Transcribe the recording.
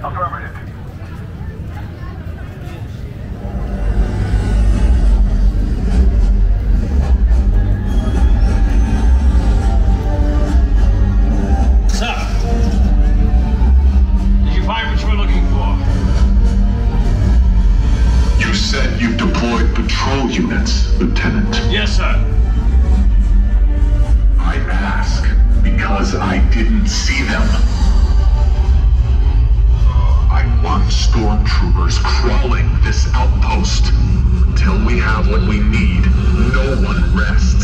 Affirmative. Sir, did you find what you were looking for? You said you've deployed patrol units, Lieutenant. Yes, sir. I ask because I didn't see them. I want stormtroopers crawling this outpost. Until we have what we need, no one rests.